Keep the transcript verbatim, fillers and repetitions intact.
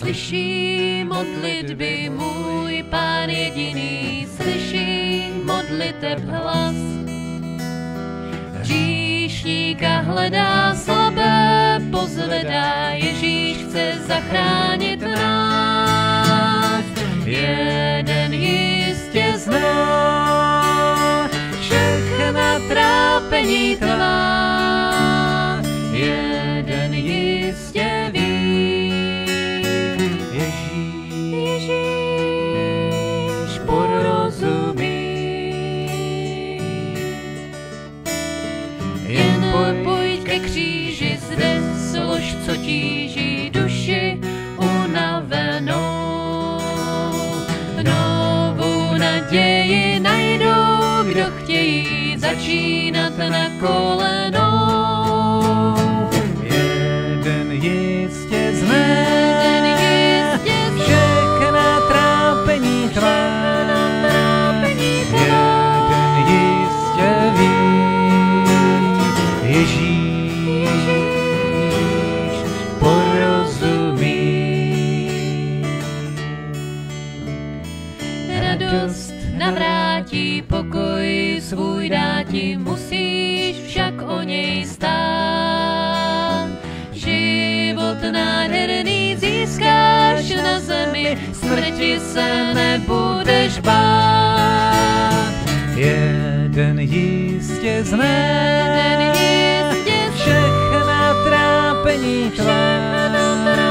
slyší modlitby, můj Pán jediný slyší modliteb hlas. Hříšníka hledá, slabé pozvedá, Ježíš chce zachránit nás. Jeden jistě zná všechna trápení tvá, jeden jistě ví. Ježíš, Ježíš porozumí. Jen pojď ke kříži, zde slož, co tíží duši unavenou. Novou naději najdou, kdo chtějí začínat na kolenou. Jeden jistě zná všechna trápení tvá, jeden jistě ví. Ježíš porozumí. Radost navrátí, pokoj svůj dáti, musíš však o něj stát. Život nádherný získáš na zemi, smrti se nebudeš bát. Jeden jistě zná všechna trápení tvá,